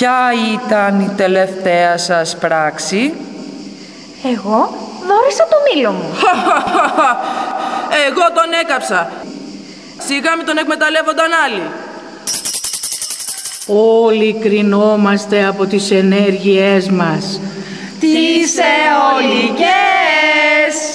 Ποια ήταν η τελευταία σας πράξη? Εγώ δώρισα το μήλο μου. Εγώ τον έκαψα. Σιγά μην τον εκμεταλλεύονταν άλλοι. Όλοι κρινόμαστε από τις ενέργειές μας. Τις αιωλικές.